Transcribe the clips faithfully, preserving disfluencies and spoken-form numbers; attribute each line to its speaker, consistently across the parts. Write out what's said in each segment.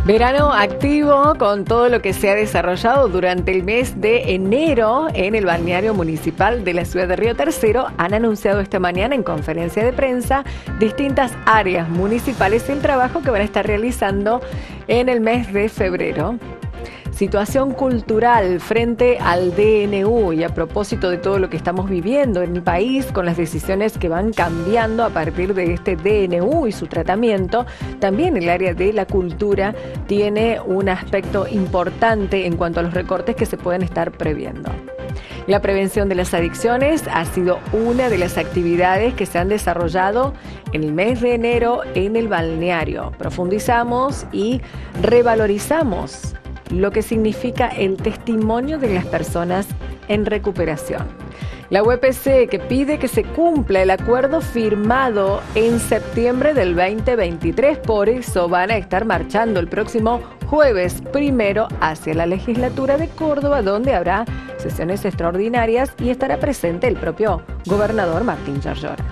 Speaker 1: Verano activo con todo lo que se ha desarrollado durante el mes de enero en el balneario municipal de la ciudad de Río Tercero. Han anunciado esta mañana en conferencia de prensa distintas áreas municipales el trabajo que van a estar realizando en el mes de febrero. Situación cultural frente al D N U y a propósito de todo lo que estamos viviendo en el país con las decisiones que van cambiando a partir de este D N U y su tratamiento, también el área de la cultura tiene un aspecto importante en cuanto a los recortes que se pueden estar previendo. La prevención de las adicciones ha sido una de las actividades que se han desarrollado en el mes de enero en el balneario. Profundizamos y revalorizamos lo que significa el testimonio de las personas en recuperación. La U P C que pide que se cumpla el acuerdo firmado en septiembre del veinte veintitrés, por eso van a estar marchando el próximo jueves primero hacia la legislatura de Córdoba, donde habrá sesiones extraordinarias y estará presente el propio gobernador Martín Yarlora.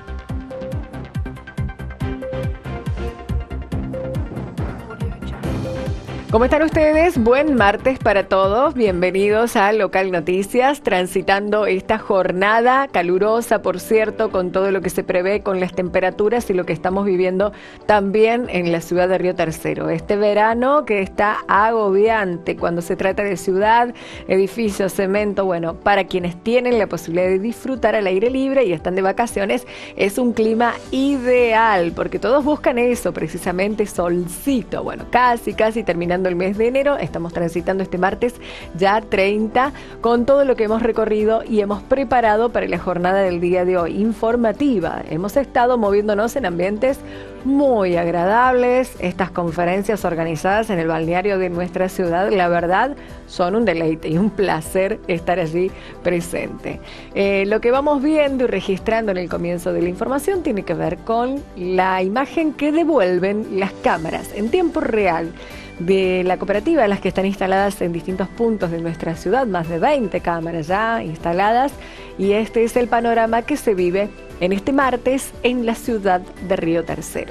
Speaker 1: ¿Cómo están ustedes? Buen martes para todos. Bienvenidos a Local Noticias, transitando esta jornada calurosa, por cierto, con todo lo que se prevé con las temperaturas y lo que estamos viviendo también en la ciudad de Río Tercero. Este verano que está agobiante cuando se trata de ciudad, edificios, cemento. Bueno, para quienes tienen la posibilidad de disfrutar al aire libre y están de vacaciones, es un clima ideal, porque todos buscan eso, precisamente solcito. Bueno, casi, casi terminando el mes de enero, estamos transitando este martes ya treinta con todo lo que hemos recorrido y hemos preparado para la jornada del día de hoy, informativa. Hemos estado moviéndonos en ambientes muy agradables. Estas conferencias organizadas en el balneario de nuestra ciudad, la verdad, son un deleite y un placer estar allí presente. Eh, lo que vamos viendo y registrando en el comienzo de la información tiene que ver con la imagen que devuelven las cámaras en tiempo real de la cooperativa, las que están instaladas en distintos puntos de nuestra ciudad, más de veinte cámaras ya instaladas, y este es el panorama que se vive en este martes en la ciudad de Río Tercero.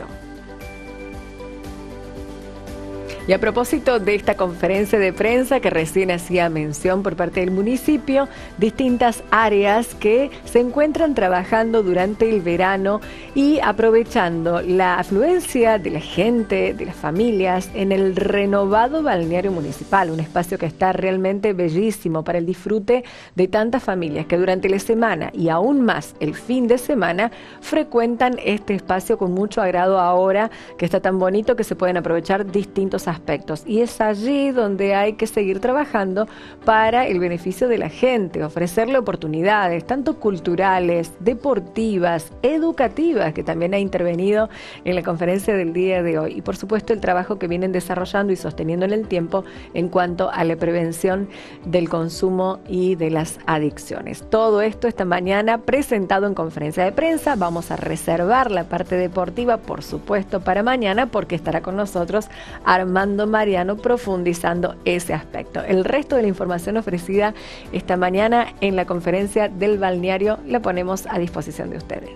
Speaker 1: Y a propósito de esta conferencia de prensa que recién hacía mención por parte del municipio, distintas áreas que se encuentran trabajando durante el verano y aprovechando la afluencia de la gente, de las familias, en el renovado balneario municipal, un espacio que está realmente bellísimo para el disfrute de tantas familias que durante la semana y aún más el fin de semana frecuentan este espacio con mucho agrado ahora que está tan bonito que se pueden aprovechar distintos aspectos. aspectos y es allí donde hay que seguir trabajando para el beneficio de la gente, ofrecerle oportunidades tanto culturales, deportivas, educativas, que también ha intervenido en la conferencia del día de hoy, y por supuesto el trabajo que vienen desarrollando y sosteniendo en el tiempo en cuanto a la prevención del consumo y de las adicciones. Todo esto esta mañana presentado en conferencia de prensa. Vamos a reservar la parte deportiva, por supuesto, para mañana, porque estará con nosotros Armando Mariano profundizando ese aspecto. El resto de la información ofrecida esta mañana en la conferencia del balneario la ponemos a disposición de ustedes.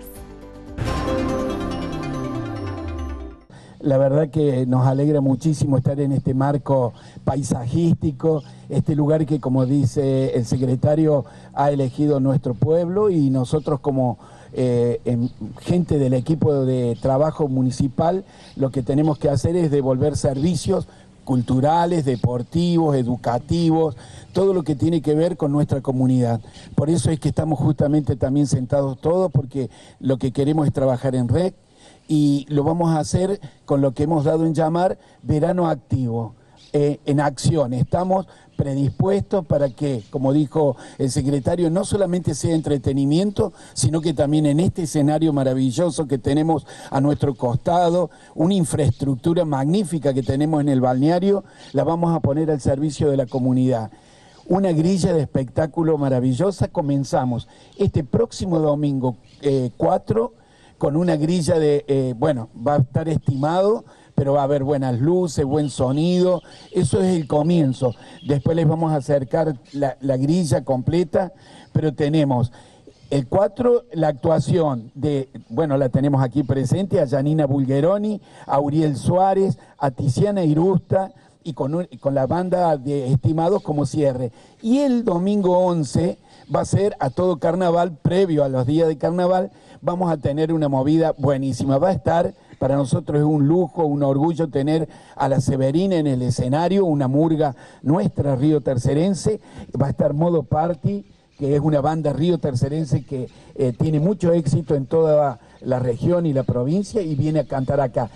Speaker 2: La verdad que nos alegra muchísimo estar en este marco paisajístico, este lugar que, como dice el secretario, ha elegido nuestro pueblo, y nosotros como eh, en, gente del equipo de trabajo municipal lo que tenemos que hacer es devolver servicios culturales, deportivos, educativos, todo lo que tiene que ver con nuestra comunidad. Por eso es que estamos justamente también sentados todos, porque lo que queremos es trabajar en red, y lo vamos a hacer con lo que hemos dado en llamar verano activo, eh, en acción. Estamos predispuestos para que, como dijo el secretario, no solamente sea entretenimiento, sino que también en este escenario maravilloso que tenemos a nuestro costado, una infraestructura magnífica que tenemos en el balneario, la vamos a poner al servicio de la comunidad. Una grilla de espectáculo maravillosa. Comenzamos este próximo domingo eh, cuatro, con una grilla de, eh, bueno, va a estar estimado, pero va a haber buenas luces, buen sonido. Eso es el comienzo. Después les vamos a acercar la, la grilla completa, pero tenemos el cuatro, la actuación de, bueno, la tenemos aquí presente, a Janina Bulgeroni, a Uriel Suárez, a Tiziana Irusta, y con, un, con la banda de Estimados como cierre. Y el domingo once va a ser a todo carnaval, previo a los días de carnaval, vamos a tener una movida buenísima. Va a estar, para nosotros es un lujo, un orgullo tener a la Severina en el escenario, una murga nuestra río tercerense, va a estar Modo Party, que es una banda río tercerense que eh, tiene mucho éxito en toda la región y la provincia y viene a cantar acá.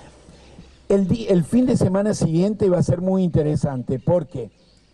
Speaker 2: El, el fin de semana siguiente va a ser muy interesante porque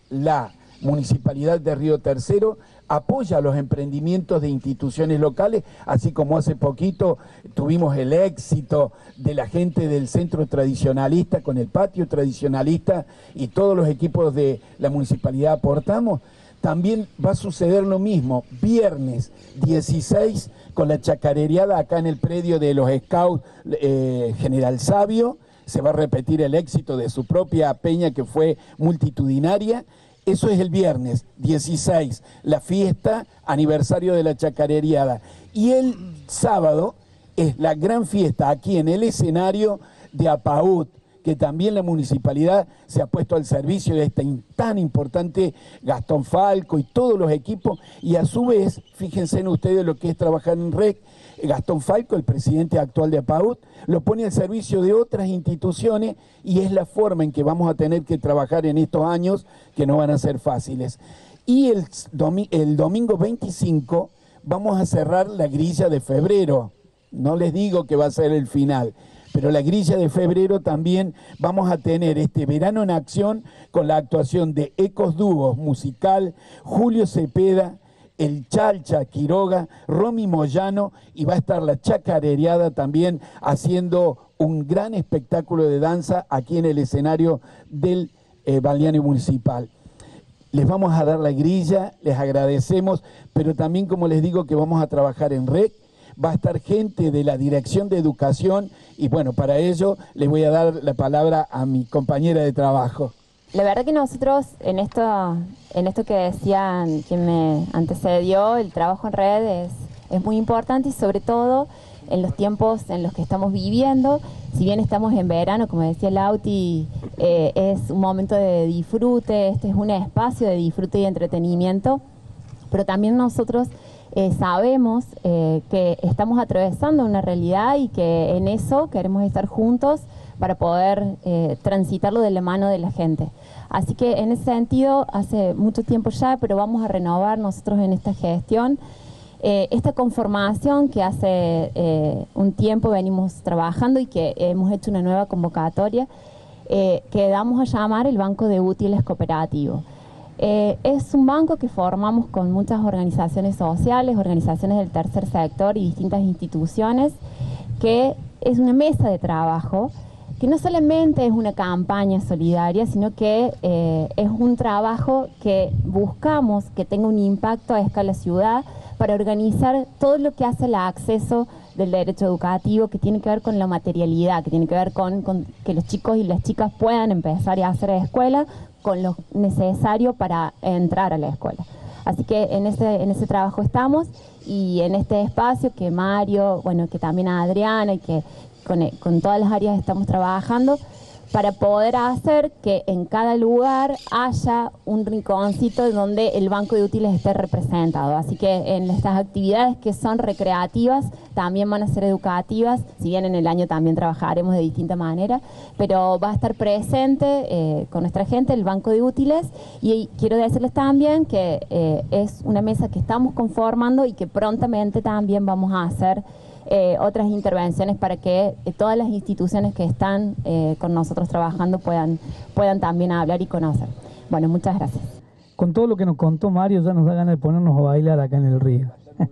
Speaker 2: la Municipalidad de Río Tercero apoya los emprendimientos de instituciones locales, así como hace poquito tuvimos el éxito de la gente del Centro Tradicionalista con el patio tradicionalista y todos los equipos de la municipalidad aportamos. También va a suceder lo mismo, viernes dieciséis con la chacarereada acá en el predio de los Scouts eh, General Sabio, se va a repetir el éxito de su propia peña que fue multitudinaria. Eso es el viernes dieciséis, la fiesta aniversario de la chacarereada. Y el sábado es la gran fiesta aquí en el escenario de Apaut, que también la municipalidad se ha puesto al servicio de este tan importante Gastón Falco y todos los equipos, y a su vez, fíjense en ustedes lo que es trabajar en R E C, Gastón Falco, el presidente actual de Apaut, lo pone al servicio de otras instituciones y es la forma en que vamos a tener que trabajar en estos años que no van a ser fáciles. Y el, domi el domingo veinticinco vamos a cerrar la grilla de febrero, no les digo que va a ser el final, pero la grilla de febrero también vamos a tener este verano en acción con la actuación de Ecos Dúos Musical, Julio Cepeda, el Chalcha Quiroga, Romy Moyano, y va a estar la Chacarereada también haciendo un gran espectáculo de danza aquí en el escenario del eh, balneario municipal. Les vamos a dar la grilla, les agradecemos, pero también, como les digo, que vamos a trabajar en R E C, va a estar gente de la Dirección de Educación y bueno, para ello les voy a dar la palabra a mi compañera de trabajo.
Speaker 3: La verdad que nosotros en esto, en esto que decían quien me antecedió, el trabajo en red es, es muy importante y sobre todo en los tiempos en los que estamos viviendo. Si bien estamos en verano, como decía Lauti, eh, es un momento de disfrute, este es un espacio de disfrute y entretenimiento, pero también nosotros eh, sabemos eh, que estamos atravesando una realidad y que en eso queremos estar juntos para poder eh, transitarlo de la mano de la gente. Así que en ese sentido, hace mucho tiempo ya, pero vamos a renovar nosotros en esta gestión, eh, esta conformación que hace eh, un tiempo venimos trabajando y que hemos hecho una nueva convocatoria, eh, que damos a llamar el Banco de Útiles Cooperativo. Eh, es un banco que formamos con muchas organizaciones sociales, organizaciones del tercer sector y distintas instituciones, que es una mesa de trabajo que no solamente es una campaña solidaria, sino que eh, es un trabajo que buscamos que tenga un impacto a escala ciudad para organizar todo lo que hace el acceso del derecho educativo, que tiene que ver con la materialidad, que tiene que ver con, con que los chicos y las chicas puedan empezar a hacer escuela con lo necesario para entrar a la escuela. Así que en ese, en ese trabajo estamos, y en este espacio que Mario, bueno, que también a Adriana y que Con, con todas las áreas estamos trabajando para poder hacer que en cada lugar haya un rinconcito donde el banco de útiles esté representado. Así que en estas actividades que son recreativas también van a ser educativas, si bien en el año también trabajaremos de distinta manera, pero va a estar presente eh, con nuestra gente el banco de útiles. Y quiero decirles también que eh, es una mesa que estamos conformando y que prontamente también vamos a hacer Eh, otras intervenciones para que eh, todas las instituciones que están eh, con nosotros trabajando puedan, puedan también hablar y conocer. Bueno, muchas gracias.
Speaker 4: Con todo lo que nos contó Mario, ya nos da ganas de ponernos a bailar acá en el río.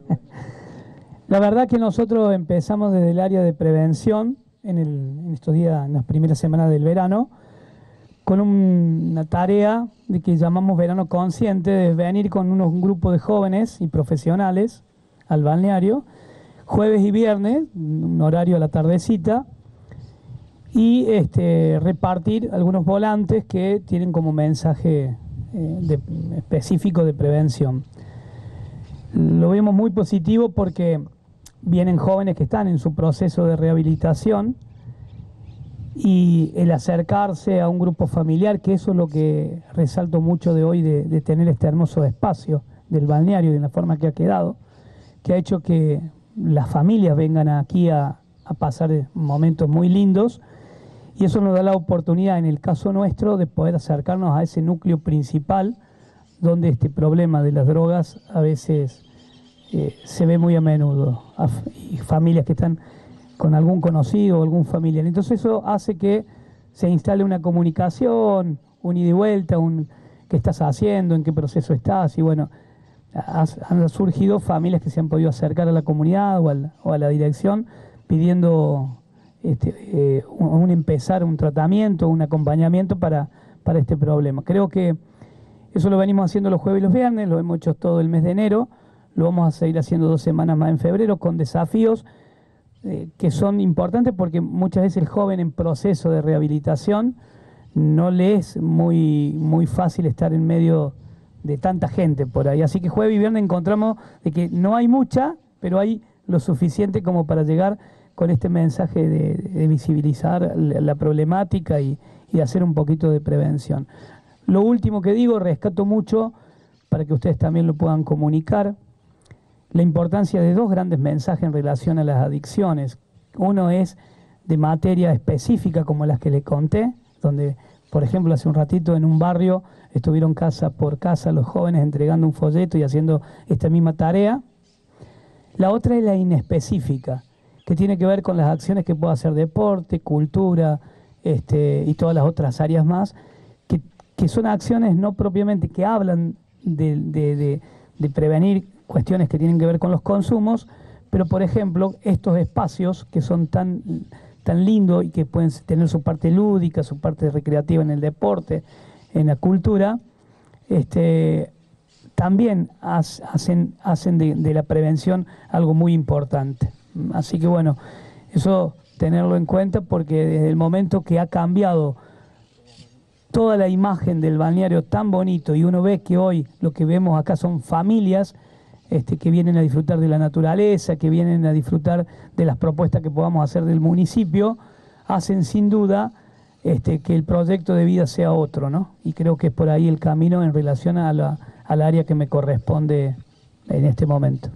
Speaker 4: La verdad que nosotros empezamos desde el área de prevención en, el, en estos días, en las primeras semanas del verano, con un, una tarea de que llamamos Verano Consciente, de venir con unos, un grupo de jóvenes y profesionales al balneario, jueves y viernes, un horario a la tardecita, y este, repartir algunos volantes que tienen como mensaje eh, de, específico de prevención. Lo vemos muy positivo porque vienen jóvenes que están en su proceso de rehabilitación y el acercarse a un grupo familiar, que eso es lo que resalto mucho de hoy, de, de tener este hermoso espacio del balneario y de la forma que ha quedado, que ha hecho que las familias vengan aquí a, a pasar momentos muy lindos, y eso nos da la oportunidad, en el caso nuestro, de poder acercarnos a ese núcleo principal, donde este problema de las drogas a veces eh, se ve muy a menudo, a, y familias que están con algún conocido o algún familiar. Entonces eso hace que se instale una comunicación, un ida y vuelta, un qué estás haciendo, en qué proceso estás, y bueno, has, han surgido familias que se han podido acercar a la comunidad o, al, o a la dirección pidiendo este, eh, un, un empezar un tratamiento, un acompañamiento para, para este problema. Creo que eso lo venimos haciendo los jueves y los viernes, lo hemos hecho todo el mes de enero, lo vamos a seguir haciendo dos semanas más en febrero con desafíos Eh, que son importantes, porque muchas veces el joven en proceso de rehabilitación no le es muy, muy fácil estar en medio de tanta gente por ahí. Así que jueves y viernes encontramos de que no hay mucha, pero hay lo suficiente como para llegar con este mensaje de, de visibilizar la, la problemática y, y hacer un poquito de prevención. Lo último que digo, rescato mucho para que ustedes también lo puedan comunicar, la importancia de dos grandes mensajes en relación a las adicciones. Uno es de materia específica, como las que le conté, donde, por ejemplo, hace un ratito en un barrio estuvieron casa por casa los jóvenes entregando un folleto y haciendo esta misma tarea. La otra es la inespecífica, que tiene que ver con las acciones que puede hacer deporte, cultura este, y todas las otras áreas más, que, que son acciones no propiamente que hablan de, de, de, de prevenir cuestiones que tienen que ver con los consumos, pero por ejemplo estos espacios que son tan, tan lindos y que pueden tener su parte lúdica, su parte recreativa en el deporte, en la cultura, este, también hacen, hacen de, de la prevención algo muy importante. Así que bueno, eso tenerlo en cuenta, porque desde el momento que ha cambiado toda la imagen del balneario tan bonito, y uno ve que hoy lo que vemos acá son familias Este, que vienen a disfrutar de la naturaleza, que vienen a disfrutar de las propuestas que podamos hacer del municipio, hacen sin duda este, que el proyecto de vida sea otro, ¿no? Y creo que es por ahí el camino en relación a la, al área que me corresponde en este momento.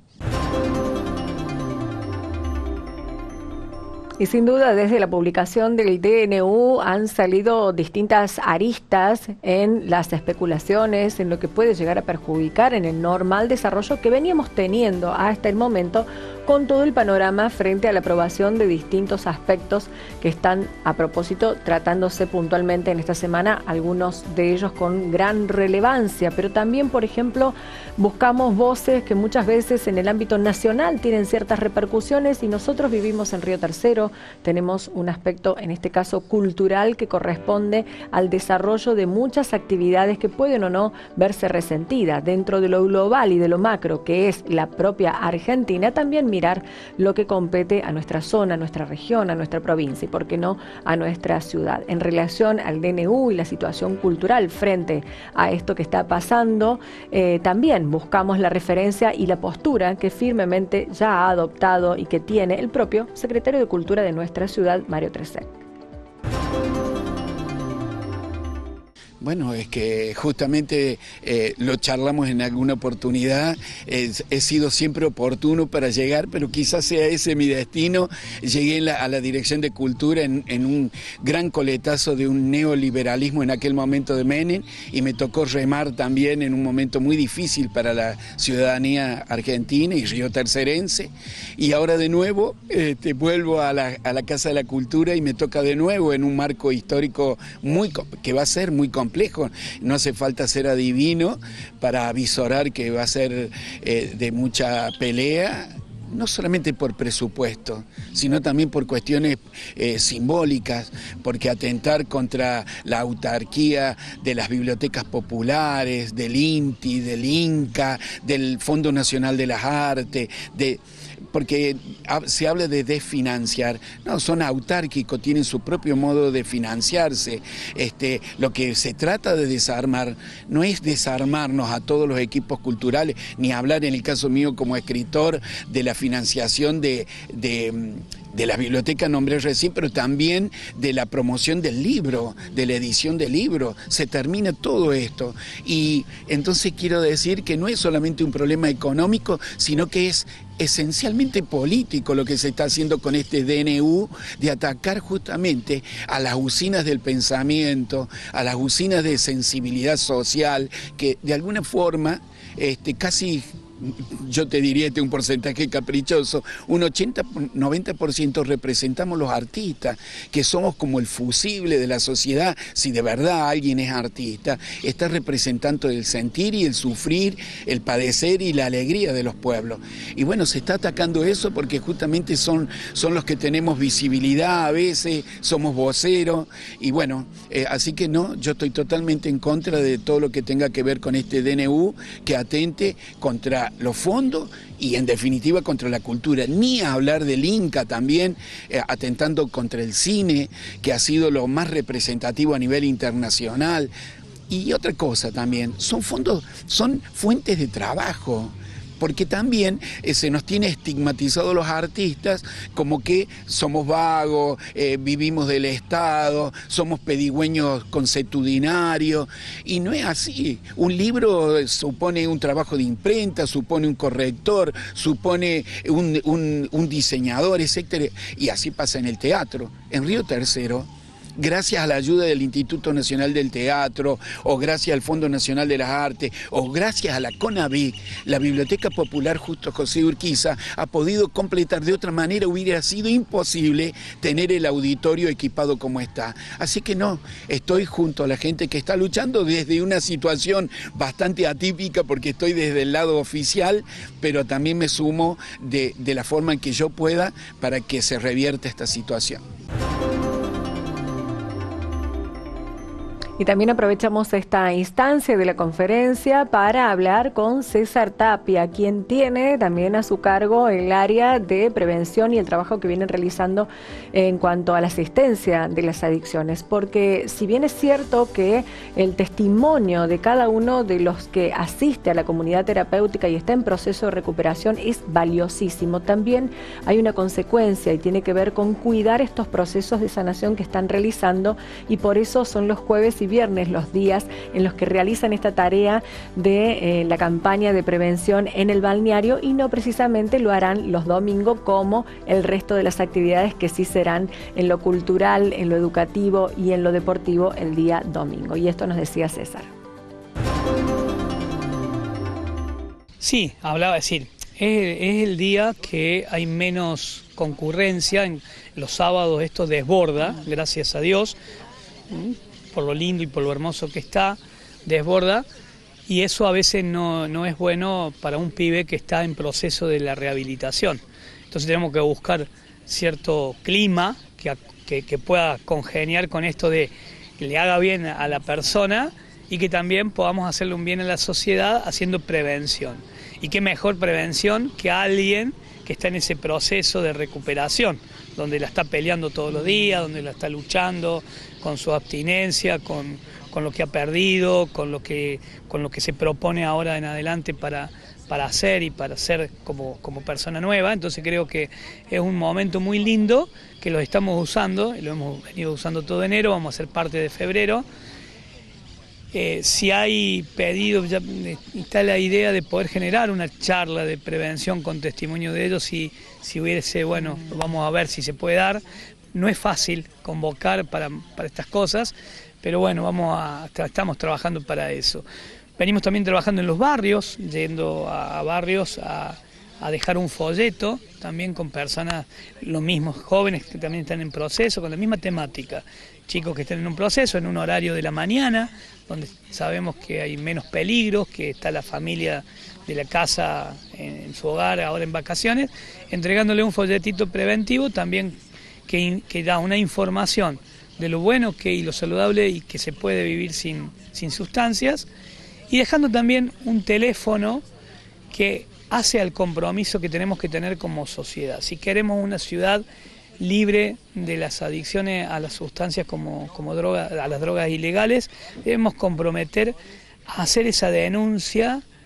Speaker 1: Y sin duda, desde la publicación del D N U han salido distintas aristas en las especulaciones, en lo que puede llegar a perjudicar en el normal desarrollo que veníamos teniendo hasta el momento, con todo el panorama frente a la aprobación de distintos aspectos que están, a propósito, tratándose puntualmente en esta semana, algunos de ellos con gran relevancia, pero también, por ejemplo, buscamos voces que muchas veces en el ámbito nacional tienen ciertas repercusiones, y nosotros vivimos en Río Tercero, tenemos un aspecto, en este caso cultural, que corresponde al desarrollo de muchas actividades que pueden o no verse resentidas dentro de lo global y de lo macro, que es la propia Argentina. También mirar lo que compete a nuestra zona, a nuestra región, a nuestra provincia y, por qué no, a nuestra ciudad. En relación al D N U y la situación cultural frente a esto que está pasando, eh, también buscamos la referencia y la postura que firmemente ya ha adoptado y que tiene el propio secretario de Cultura de nuestra ciudad, Mario Tresec.
Speaker 2: Bueno, es que justamente eh, lo charlamos en alguna oportunidad, eh, he sido siempre oportuno para llegar, pero quizás sea ese mi destino. Llegué la, a la Dirección de Cultura en, en un gran coletazo de un neoliberalismo en aquel momento de Menem, y me tocó remar también en un momento muy difícil para la ciudadanía argentina y riotercerense, y ahora de nuevo eh, te vuelvo a la, a la Casa de la Cultura y me toca de nuevo en un marco histórico muy que va a ser muy complejo. No hace falta ser adivino para avisorar que va a ser eh, de mucha pelea, no solamente por presupuesto, sino también por cuestiones eh, simbólicas, porque atentar contra la autarquía de las bibliotecas populares, del INTI, del INCA, del Fondo Nacional de las Artes, de... porque se habla de desfinanciar, no, son autárquicos, tienen su propio modo de financiarse. Este, lo que se trata de desarmar no es desarmarnos a todos los equipos culturales, ni hablar en el caso mío como escritor de la financiación de, de de la biblioteca nombré recién, pero también de la promoción del libro, de la edición del libro. Se termina todo esto. Y entonces quiero decir que no es solamente un problema económico, sino que es esencialmente político lo que se está haciendo con este D N U, de atacar justamente a las usinas del pensamiento, a las usinas de sensibilidad social, que de alguna forma este, casi... yo te diría, este es un porcentaje caprichoso, un ochenta, noventa por ciento representamos los artistas, que somos como el fusible de la sociedad. Si de verdad alguien es artista, está representando el sentir y el sufrir, el padecer y la alegría de los pueblos. Y bueno, se está atacando eso porque justamente son, son los que tenemos visibilidad a veces, somos voceros, y bueno, eh, así que no, yo estoy totalmente en contra de todo lo que tenga que ver con este D N U, que atente contra los fondos y en definitiva contra la cultura, ni a hablar del Inca también, eh, atentando contra el cine, que ha sido lo más representativo a nivel internacional. Y otra cosa también, son fondos, son fuentes de trabajo, porque también eh, se nos tiene estigmatizados los artistas como que somos vagos, eh, vivimos del Estado, somos pedigüeños consuetudinarios, y no es así. Un libro supone un trabajo de imprenta, supone un corrector, supone un, un, un diseñador, etcétera, y así pasa en el teatro. En Río Tercero, gracias a la ayuda del Instituto Nacional del Teatro, o gracias al Fondo Nacional de las Artes, o gracias a la CONAVIC, la Biblioteca Popular Justo José Urquiza ha podido completar. De otra manera hubiera sido imposible tener el auditorio equipado como está. Así que no, estoy junto a la gente que está luchando desde una situación bastante atípica, porque estoy desde el lado oficial, pero también me sumo de, de la forma en que yo pueda para que se revierta esta situación.
Speaker 1: Y también aprovechamos esta instancia de la conferencia para hablar con César Tapia, quien tiene también a su cargo el área de prevención y el trabajo que vienen realizando en cuanto a la asistencia de las adicciones. Porque si bien es cierto que el testimonio de cada uno de los que asiste a la comunidad terapéutica y está en proceso de recuperación es valiosísimo, también hay una consecuencia y tiene que ver con cuidar estos procesos de sanación que están realizando, y por eso son los jueves y viernes los días en los que realizan esta tarea de eh, la campaña de prevención en el balneario, y no precisamente lo harán los domingos como el resto de las actividades que sí serán en lo cultural, en lo educativo y en lo deportivo el día domingo. Y esto nos decía César.
Speaker 5: Sí, hablaba, es decir, es, es el día que hay menos concurrencia. En los sábados esto desborda, gracias a Dios, por lo lindo y por lo hermoso que está, desborda, y eso a veces no, no es bueno para un pibe que está en proceso de la rehabilitación. Entonces tenemos que buscar cierto clima que, que, que pueda congeniar con esto de que le haga bien a la persona y que también podamos hacerle un bien a la sociedad haciendo prevención. Y qué mejor prevención que alguien que está en ese proceso de recuperación, donde la está peleando todos los días, donde la está luchando con su abstinencia, con, con lo que ha perdido, con lo que, con lo que se propone ahora en adelante para, para hacer y para ser como, como persona nueva. Entonces creo que es un momento muy lindo que lo estamos usando, lo hemos venido usando todo enero, vamos a ser parte de febrero. Eh, si hay pedidos, ya está la idea de poder generar una charla de prevención con testimonio de ellos, si, si hubiese, bueno, vamos a ver si se puede dar. No es fácil convocar para, para estas cosas, pero bueno, vamos a, estamos trabajando para eso. Venimos también trabajando en los barrios, yendo a, a barrios a, a dejar un folleto, también con personas, los mismos jóvenes que también están en proceso, con la misma temática. Chicos que están en un proceso, en un horario de la mañana, donde sabemos que hay menos peligros, que está la familia de la casa en, en su hogar ahora en vacaciones, entregándole un folletito preventivo también que, que da una información de lo bueno que, y lo saludable y que se puede vivir sin, sin sustancias, y dejando también un teléfono que hace al compromiso que tenemos que tener como sociedad. Si queremos una ciudad libre de las adicciones a las sustancias como, como droga, a las drogas ilegales, debemos comprometer a hacer esa denuncia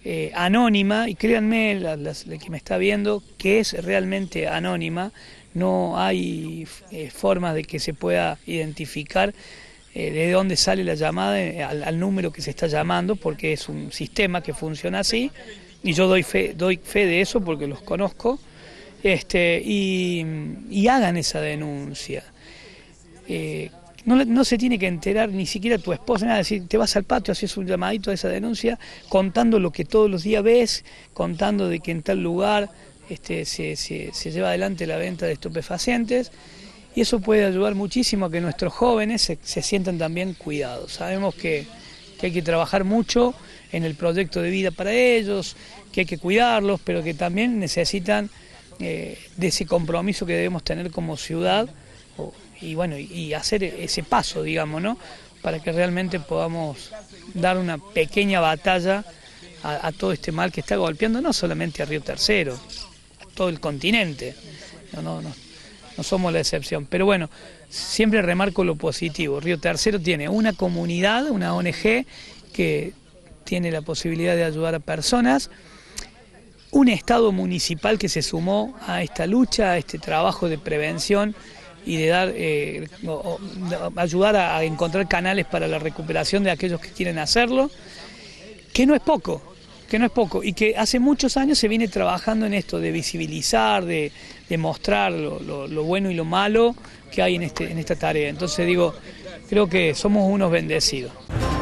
Speaker 5: eh, anónima, y créanme, la, la, la que me está viendo, que es realmente anónima. No hay eh, formas de que se pueda identificar eh, de dónde sale la llamada eh, al, al número que se está llamando, porque es un sistema que funciona así, y yo doy fe, doy fe de eso porque los conozco. Este, y, y hagan esa denuncia. Eh, no, no se tiene que enterar ni siquiera tu esposa, nada, decir, te vas al patio, haces un llamadito a esa denuncia, contando lo que todos los días ves, contando de que en tal lugar este, se, se, se lleva adelante la venta de estupefacientes, y eso puede ayudar muchísimo a que nuestros jóvenes se, se sientan también cuidados. Sabemos que, que hay que trabajar mucho en el proyecto de vida para ellos, que hay que cuidarlos, pero que también necesitan Eh, de ese compromiso que debemos tener como ciudad, o, y bueno, y, y hacer ese paso, digamos, ¿no? Para que realmente podamos dar una pequeña batalla a, a todo este mal que está golpeando no solamente a Río Tercero, a todo el continente. No, no, no, no somos la excepción, pero bueno, siempre remarco lo positivo. Río Tercero tiene una comunidad, una O N G que tiene la posibilidad de ayudar a personas, un Estado municipal que se sumó a esta lucha, a este trabajo de prevención y de dar eh, o, o, ayudar a, a encontrar canales para la recuperación de aquellos que quieren hacerlo, que no es poco, que no es poco, y que hace muchos años se viene trabajando en esto de visibilizar, de, de mostrar lo, lo, lo bueno y lo malo que hay en, este, en esta tarea. Entonces digo, creo que somos unos bendecidos.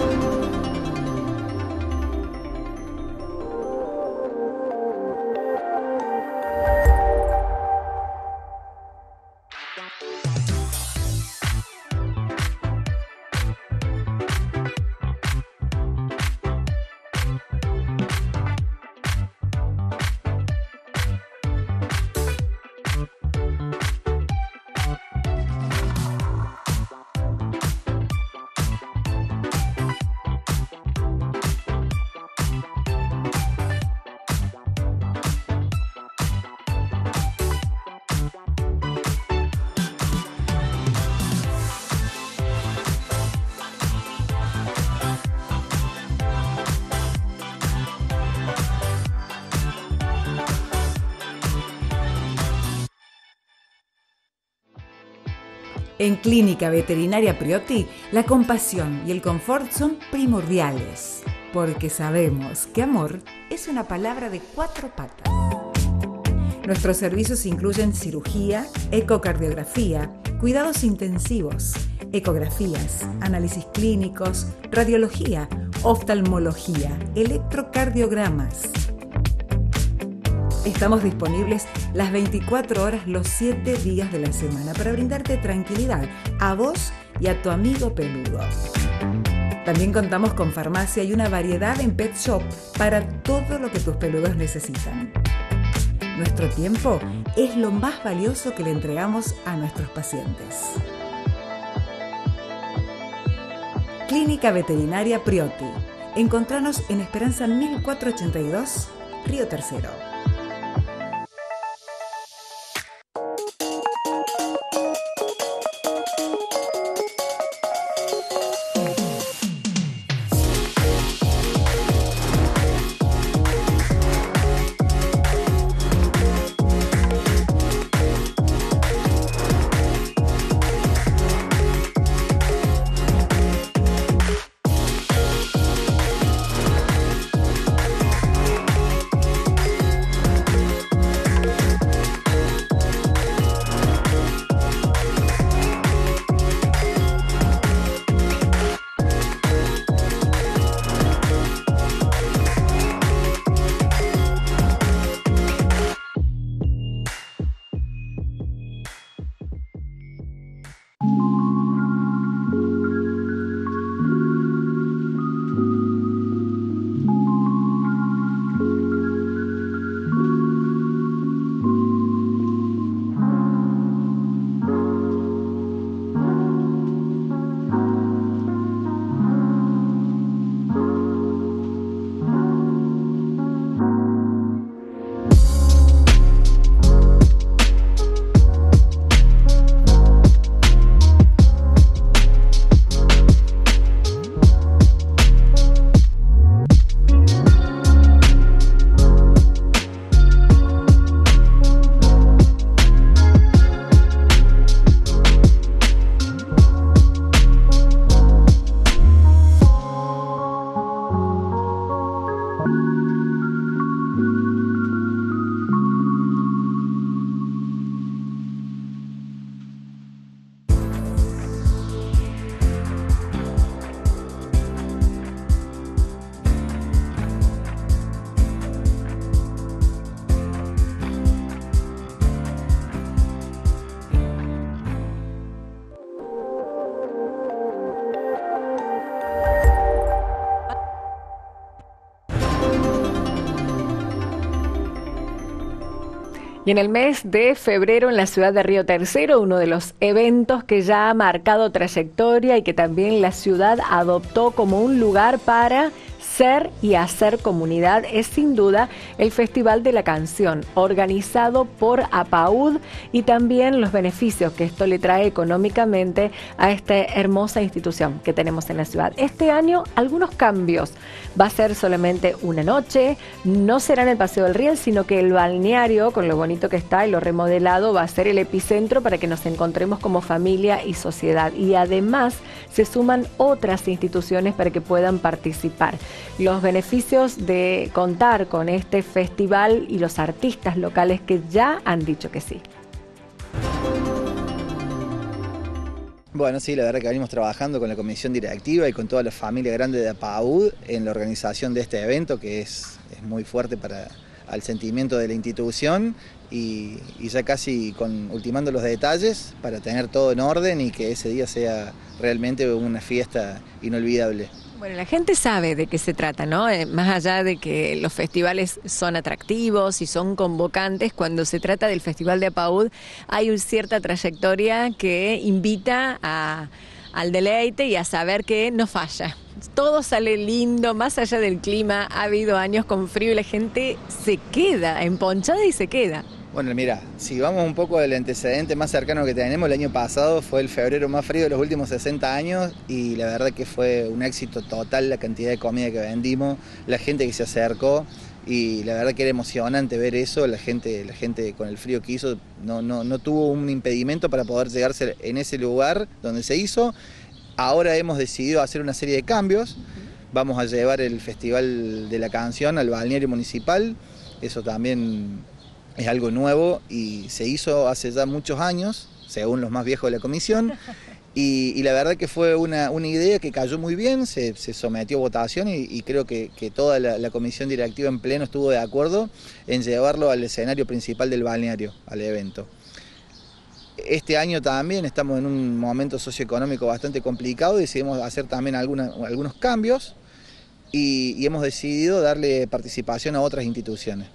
Speaker 6: En Clínica Veterinaria Priotti, la compasión y el confort son primordiales, porque sabemos que amor es una palabra de cuatro patas. Nuestros servicios incluyen cirugía, ecocardiografía, cuidados intensivos, ecografías, análisis clínicos, radiología, oftalmología, electrocardiogramas. Estamos disponibles las veinticuatro horas los siete días de la semana para brindarte tranquilidad a vos y a tu amigo peludo. También contamos con farmacia y una variedad en pet shop para todo lo que tus peludos necesitan. Nuestro tiempo es lo más valioso que le entregamos a nuestros pacientes. Clínica Veterinaria Priotti. Encontranos en Esperanza mil cuatrocientos ochenta y dos, Río Tercero.
Speaker 1: Y en el mes de febrero en la ciudad de Río Tercero, uno de los eventos que ya ha marcado trayectoria y que también la ciudad adoptó como un lugar para ser y hacer comunidad es sin duda el Festival de la Canción, organizado por APAUD, y también los beneficios que esto le trae económicamente a esta hermosa institución que tenemos en la ciudad. Este año algunos cambios. Va a ser solamente una noche, no será en el Paseo del Riel, sino que el balneario, con lo bonito que está y lo remodelado, va a ser el epicentro para que nos encontremos como familia y sociedad. Y además se suman otras instituciones para que puedan participar. Los beneficios de contar con este festival y los artistas locales que ya han dicho que sí.
Speaker 7: Bueno, sí, la verdad que venimos trabajando con la comisión directiva y con toda la familia grande de APAUD en la organización de este evento, que es, es muy fuerte para el sentimiento de la institución, y, y ya casi con, ultimando los detalles para tener todo en orden y que ese día sea realmente una fiesta inolvidable.
Speaker 1: Bueno, la gente sabe de qué se trata, ¿no? Eh, más allá de que los festivales son atractivos y son convocantes, cuando se trata del Festival de APAUD hay una cierta trayectoria que invita a, al deleite y a saber que no falla. Todo sale lindo, más allá del clima. Ha habido años con frío y la gente se queda emponchada y se queda.
Speaker 7: Bueno, mira, si vamos un poco del antecedente más cercano que tenemos, el año pasado fue el febrero más frío de los últimos sesenta años y la verdad que fue un éxito total la cantidad de comida que vendimos, la gente que se acercó, y la verdad que era emocionante ver eso. La gente, la gente con el frío que hizo no, no, no tuvo un impedimento para poder llegarse en ese lugar donde se hizo. Ahora hemos decidido hacer una serie de cambios. Vamos a llevar el Festival de la Canción al balneario municipal. Eso también es algo nuevo y se hizo hace ya muchos años, según los más viejos de la comisión, y, y la verdad que fue una, una idea que cayó muy bien, se, se sometió a votación y, y creo que, que toda la, la comisión directiva en pleno estuvo de acuerdo en llevarlo al escenario principal del balneario, al evento. Este año también estamos en un momento socioeconómico bastante complicado, decidimos hacer también alguna, algunos cambios y, y hemos decidido darle participación a otras instituciones.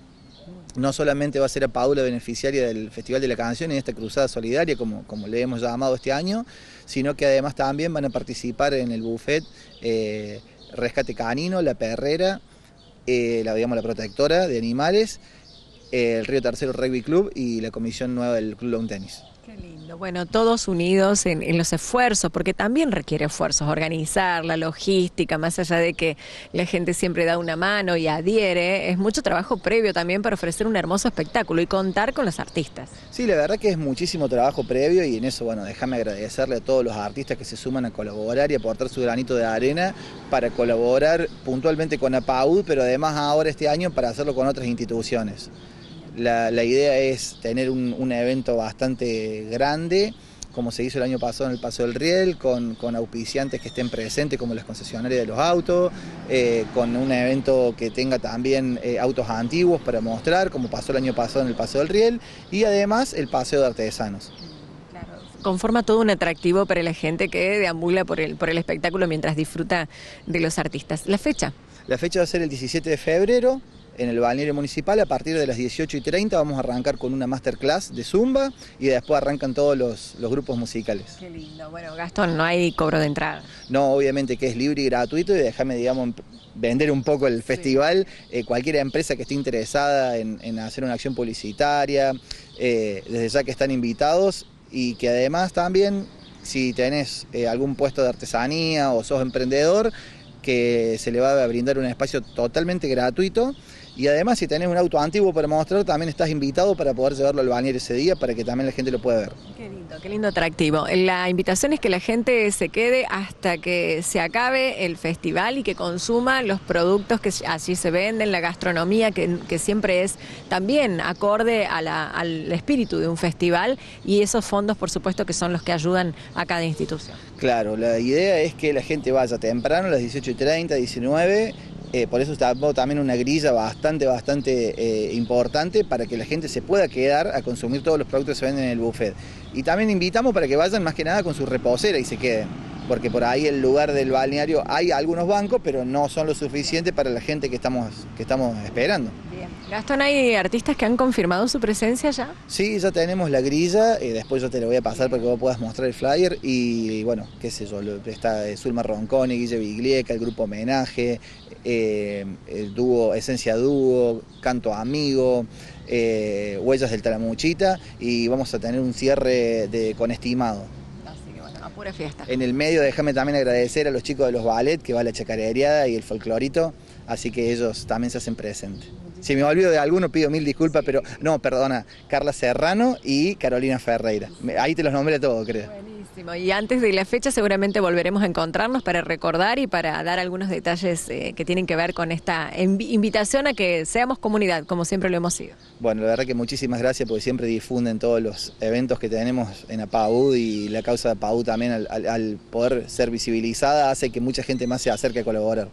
Speaker 7: No solamente va a ser APAUD la beneficiaria del Festival de la Canción y esta cruzada solidaria, como, como le hemos llamado este año, sino que además también van a participar en el buffet eh, Rescate Canino, La Perrera, eh, la, digamos, la protectora de animales, eh, el Río Tercero Rugby Club y la comisión nueva del Club Lawn Tennis.
Speaker 1: Qué lindo. Bueno, todos unidos en, en los esfuerzos, porque también requiere esfuerzos, organizar la logística, más allá de que la gente siempre da una mano y adhiere, es mucho trabajo previo también para ofrecer un hermoso espectáculo y contar con los artistas.
Speaker 7: Sí, la verdad que es muchísimo trabajo previo y en eso, bueno, déjame agradecerle a todos los artistas que se suman a colaborar y aportar su granito de arena para colaborar puntualmente con APAUD, pero además ahora este año para hacerlo con otras instituciones. La, la idea es tener un, un evento bastante grande, como se hizo el año pasado en el Paseo del Riel, con, con auspiciantes que estén presentes como las concesionarias de los autos, eh, con un evento que tenga también eh, autos antiguos para mostrar, como pasó el año pasado en el Paseo del Riel, y además el Paseo de Artesanos.
Speaker 1: Claro, conforma todo un atractivo para la gente que deambula por el, por el espectáculo mientras disfruta de los artistas. ¿La fecha?
Speaker 7: La fecha va a ser el diecisiete de febrero. En el balneario municipal, a partir de las dieciocho y treinta vamos a arrancar con una masterclass de Zumba y después arrancan todos los, los grupos musicales.
Speaker 1: Qué lindo. Bueno, Gastón, no hay cobro de entrada.
Speaker 7: No, obviamente que es libre y gratuito, y déjame, digamos, vender un poco el festival. Sí. Eh, cualquier empresa que esté interesada en, en hacer una acción publicitaria, eh, desde ya que están invitados, y que además también, si tenés eh, algún puesto de artesanía o sos emprendedor, que se le va a brindar un espacio totalmente gratuito. Y además, si tenés un auto antiguo para mostrar, también estás invitado para poder llevarlo al balneario ese día para que también la gente lo pueda ver.
Speaker 1: Qué lindo, qué lindo atractivo. La invitación es que la gente se quede hasta que se acabe el festival y que consuma los productos que allí se venden, la gastronomía que, que siempre es también acorde a la, al espíritu de un festival, y esos fondos, por supuesto, que son los que ayudan a cada institución.
Speaker 7: Claro, la idea es que la gente vaya temprano, a las dieciocho y treinta, diecinueve. Eh, por eso está también una grilla bastante, bastante eh, importante para que la gente se pueda quedar a consumir todos los productos que se venden en el buffet. Y también invitamos para que vayan más que nada con su reposera y se queden, porque por ahí el lugar del balneario hay algunos bancos, pero no son lo suficiente para la gente que estamos, que estamos esperando.
Speaker 1: Bien. Gastón, ¿hay artistas que han confirmado su presencia ya?
Speaker 7: Sí, ya tenemos la grilla, eh, después yo te lo voy a pasar para que vos puedas mostrar el flyer y bueno, qué sé yo, está eh, Zulma Ronconi, Guille Biglieca, el grupo Homenaje, eh, el dúo Esencia Dúo, Canto Amigo, eh, Huellas del Talamuchita y vamos a tener un cierre de, con Estimado.
Speaker 1: Así que bueno, a pura fiesta.
Speaker 7: En el medio déjame también agradecer a los chicos de los ballet, que va la chacarería y el folclorito, así que ellos también se hacen presentes. Si me olvido de alguno pido mil disculpas, pero no, perdona, Carla Serrano y Carolina Ferreira. Ahí te los nombré todos, creo.
Speaker 1: Buenísimo. Y antes de la fecha seguramente volveremos a encontrarnos para recordar y para dar algunos detalles eh, que tienen que ver con esta invitación a que seamos comunidad, como siempre lo hemos sido.
Speaker 7: Bueno, la verdad que muchísimas gracias porque siempre difunden todos los eventos que tenemos en APAUD y la causa de APAUD también al, al, al poder ser visibilizada hace que mucha gente más se acerque a colaborar.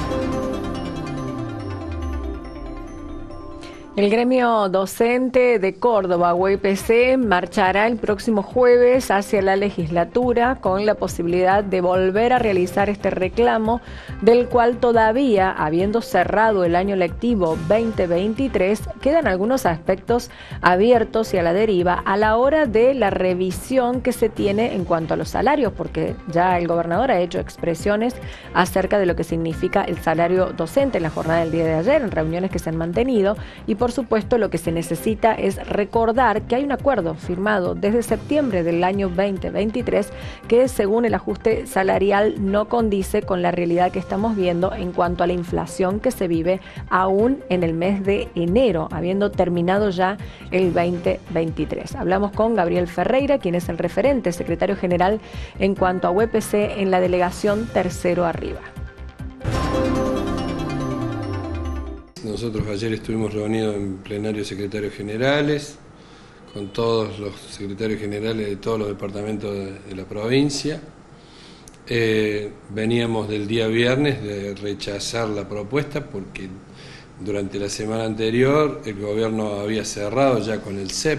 Speaker 1: El gremio docente de Córdoba, U E P C, marchará el próximo jueves hacia la legislatura con la posibilidad de volver a realizar este reclamo, del cual todavía, habiendo cerrado el año lectivo veinte veintitrés, quedan algunos aspectos abiertos y a la deriva a la hora de la revisión que se tiene en cuanto a los salarios, porque ya el gobernador ha hecho expresiones acerca de lo que significa el salario docente en la jornada del día de ayer, en reuniones que se han mantenido, y por Por supuesto, lo que se necesita es recordar que hay un acuerdo firmado desde septiembre del año veinte veintitrés que, según el ajuste salarial, no condice con la realidad que estamos viendo en cuanto a la inflación que se vive aún en el mes de enero, habiendo terminado ya el veinte veintitrés. Hablamos con Gabriel Ferreira, quien es el referente secretario general en cuanto a U E P C en la delegación Tercero Arriba.
Speaker 8: Nosotros ayer estuvimos reunidos en plenario de secretarios generales, con todos los secretarios generales de todos los departamentos de, de la provincia. Eh, veníamos del día viernes de rechazar la propuesta porque durante la semana anterior el gobierno había cerrado ya con el C E P.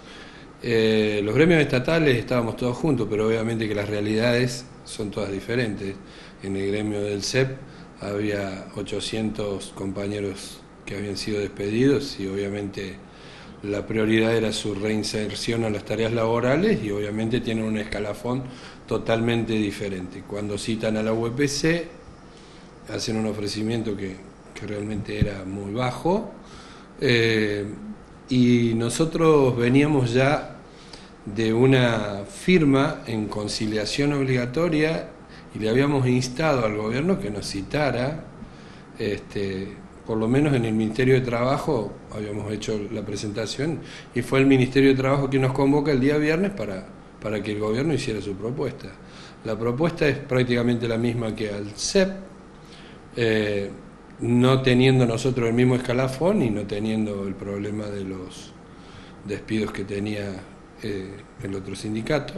Speaker 8: Eh, los gremios estatales estábamos todos juntos, pero obviamente que las realidades son todas diferentes. En el gremio del C E P había ochocientos compañeros que habían sido despedidos y obviamente la prioridad era su reinserción a las tareas laborales y obviamente tienen un escalafón totalmente diferente. Cuando citan a la U E P C hacen un ofrecimiento que, que realmente era muy bajo eh, y nosotros veníamos ya de una firma en conciliación obligatoria y le habíamos instado al gobierno que nos citara, este, por lo menos en el Ministerio de Trabajo habíamos hecho la presentación y fue el Ministerio de Trabajo quien nos convoca el día viernes para, para que el gobierno hiciera su propuesta. La propuesta es prácticamente la misma que al C E P, eh, no teniendo nosotros el mismo escalafón y no teniendo el problema de los despidos que tenía eh, el otro sindicato.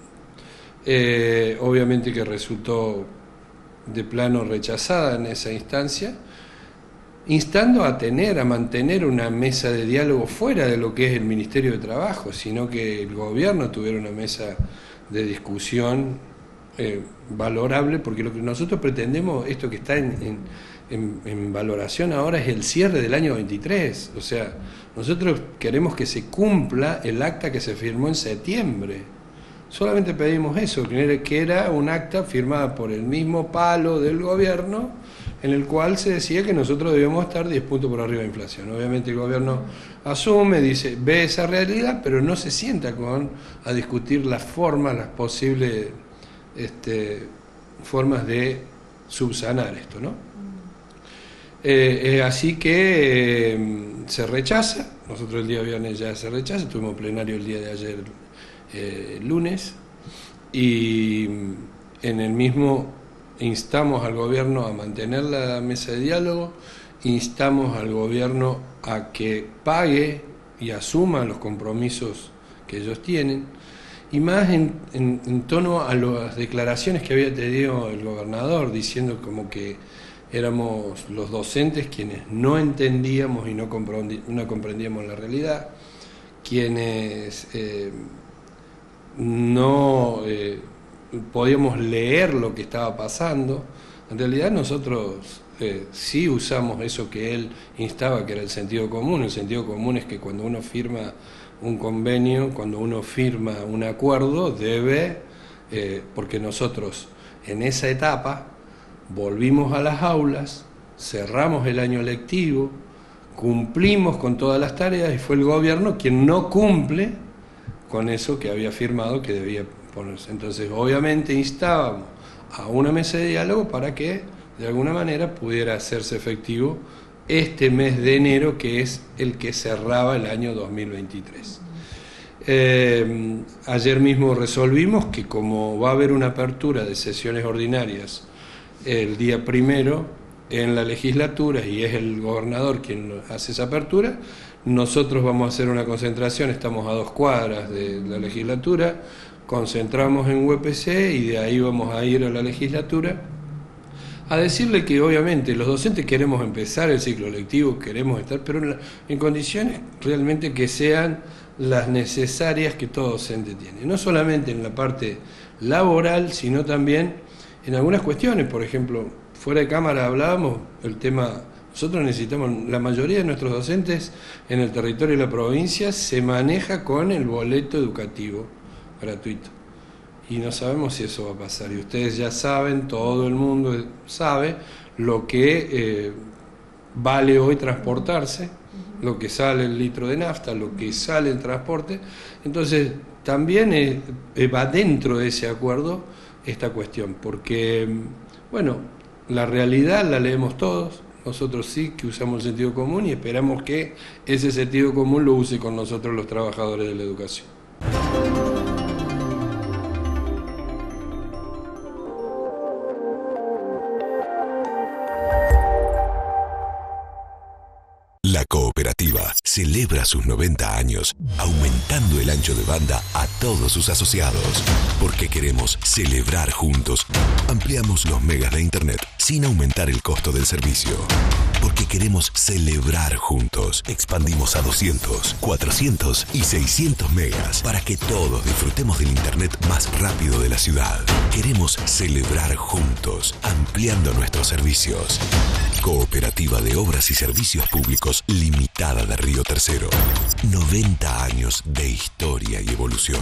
Speaker 8: Eh, obviamente que resultó de plano rechazada en esa instancia, instando a tener, a mantener una mesa de diálogo fuera de lo que es el Ministerio de Trabajo, sino que el gobierno tuviera una mesa de discusión eh, valorable, porque lo que nosotros pretendemos, esto que está en, en, en, en valoración ahora, es el cierre del año veintitrés, o sea, nosotros queremos que se cumpla el acta que se firmó en septiembre. Solamente pedimos eso, que era un acta firmada por el mismo palo del gobierno, en el cual se decía que nosotros debíamos estar diez puntos por arriba de inflación. Obviamente el gobierno asume, dice, ve esa realidad, pero no se sienta con a discutir las formas, las posibles este, formas de subsanar esto, ¿no? Eh, eh, así que eh, se rechaza, nosotros el día viernes ya se rechaza, tuvimos plenario el día de ayer, Eh, lunes, y en el mismo instamos al gobierno a mantener la mesa de diálogo, instamos al gobierno a que pague y asuma los compromisos que ellos tienen, y más en, en, en tono a las declaraciones que había tenido el gobernador, diciendo como que éramos los docentes quienes no entendíamos y no, comprendi, no comprendíamos la realidad, quienes eh, no eh, podíamos leer lo que estaba pasando. En realidad nosotros eh, sí usamos eso que él instaba, que era el sentido común. El sentido común es que cuando uno firma un convenio, cuando uno firma un acuerdo, debe, eh, porque nosotros en esa etapa volvimos a las aulas, cerramos el año lectivo, cumplimos con todas las tareas y fue el gobierno quien no cumple con eso que había firmado que debía ponerse. Entonces, obviamente instábamos a una mesa de diálogo para que de alguna manera pudiera hacerse efectivo este mes de enero, que es el que cerraba el año dos mil veintitrés. Eh, ayer mismo resolvimos que como va a haber una apertura de sesiones ordinarias el día primero en la legislatura y es el gobernador quien hace esa apertura, nosotros vamos a hacer una concentración, estamos a dos cuadras de la legislatura, concentramos en U P C y de ahí vamos a ir a la legislatura a decirle que obviamente los docentes queremos empezar el ciclo lectivo, queremos estar, pero en, la, en condiciones realmente que sean las necesarias que todo docente tiene, no solamente en la parte laboral, sino también en algunas cuestiones. Por ejemplo, fuera de cámara hablábamos el tema, nosotros necesitamos, la mayoría de nuestros docentes en el territorio de la provincia se maneja con el boleto educativo gratuito. Y no sabemos si eso va a pasar. Y ustedes ya saben, todo el mundo sabe lo que eh, vale hoy transportarse, lo que sale el litro de nafta, lo que sale el transporte. Entonces, también eh, eh, va dentro de ese acuerdo esta cuestión, porque, bueno, la realidad la leemos todos, nosotros sí que usamos el sentido común y esperamos que ese sentido común lo use con nosotros los trabajadores de la educación.
Speaker 9: La Cooperativa celebra sus noventa años aumentando el ancho de banda a todos sus asociados. Porque queremos celebrar juntos, ampliamos los megas de internet sin aumentar el costo del servicio. Porque queremos celebrar juntos, expandimos a doscientos, cuatrocientos y seiscientos megas para que todos disfrutemos del internet más rápido de la ciudad. Queremos celebrar juntos, ampliando nuestros servicios. Cooperativa de Obras y Servicios Públicos Limitada de Río Tercero. noventa años de historia y evolución.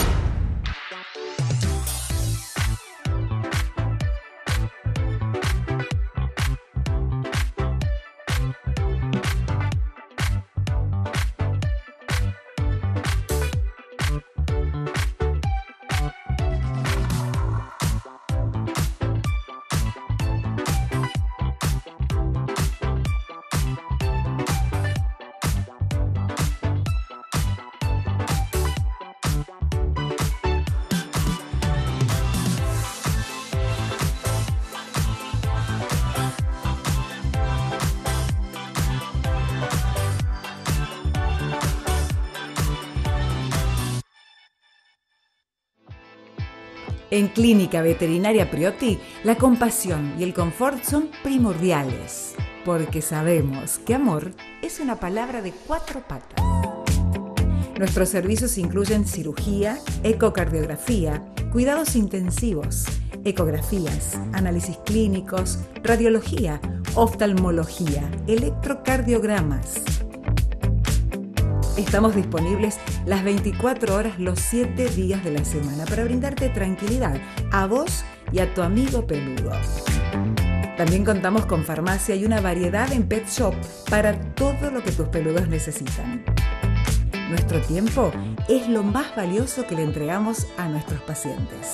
Speaker 6: En Clínica Veterinaria Priotti, la compasión y el confort son primordiales, porque sabemos que amor es una palabra de cuatro patas. Nuestros servicios incluyen cirugía, ecocardiografía, cuidados intensivos, ecografías, análisis clínicos, radiología, oftalmología, electrocardiogramas. Estamos disponibles las veinticuatro horas los siete días de la semana para brindarte tranquilidad a vos y a tu amigo peludo. También contamos con farmacia y una variedad en pet shop para todo lo que tus peludos necesitan. Nuestro tiempo es lo más valioso que le entregamos a nuestros pacientes.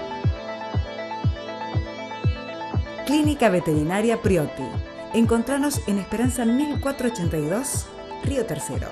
Speaker 6: Clínica Veterinaria Priotti. Encontranos en Esperanza mil cuatrocientos ochenta y dos, Río Tercero.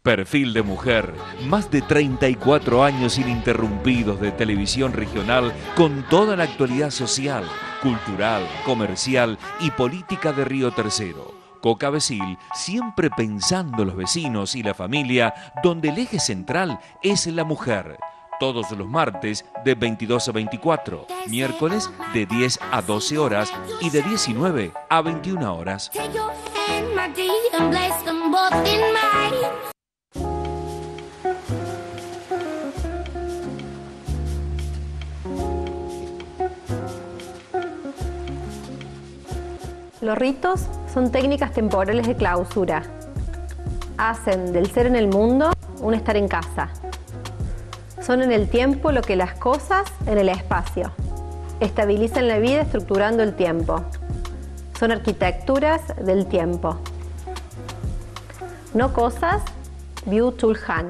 Speaker 10: Perfil de mujer, más de treinta y cuatro años ininterrumpidos de televisión regional con toda la actualidad social, cultural, comercial y política de Río Tercero. Coca Becil, siempre pensando en los vecinos y la familia, donde el eje central es la mujer. Todos los martes de veintidós a veinticuatro, miércoles de diez a doce horas y de diecinueve a veintiuna horas.
Speaker 11: Los ritos son técnicas temporales de clausura. Hacen del ser en el mundo un estar en casa. Son en el tiempo lo que las cosas en el espacio. Estabilizan la vida estructurando el tiempo. Son arquitecturas del tiempo. No cosas, Byung Chul Han.